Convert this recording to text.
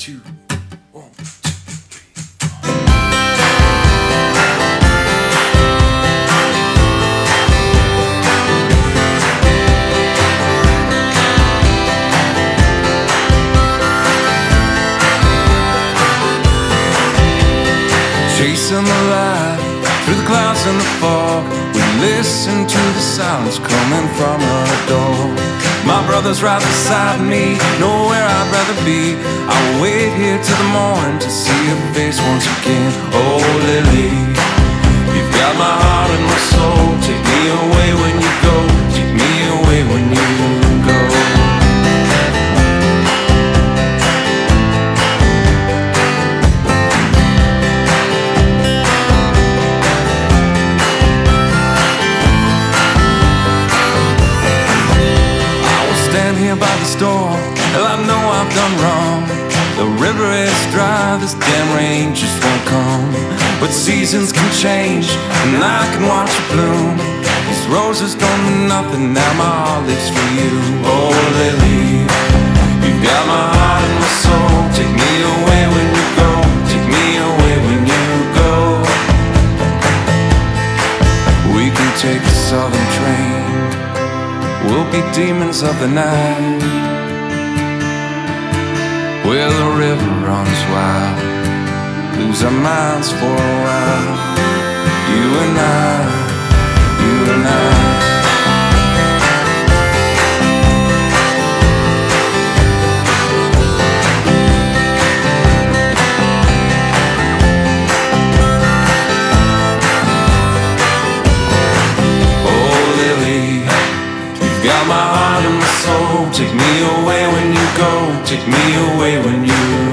two, one, two, three. Chasing the light through the clouds and the fog, we listen to the silence coming from her door. My brother's right beside me, know where I'd rather be. I'll wait here till the morning to see her face once again. Oh Lily, you've got my heart and my soul. Take me away when you go, take me away when you go. Here by the store, well, I know I've done wrong. The river is dry, this damn rain just won't come. But seasons can change, and I can watch it bloom. These roses don't mean nothing, now my heart lives for you. Oh Lily, you've got my heart and my soul. Take me away when you go, take me away when you go. We can take the southern train, we'll be demons of the night, where the river runs wild, lose our minds for a while. You and I, you and I. Got my heart and my soul. Take me away when you go, take me away when you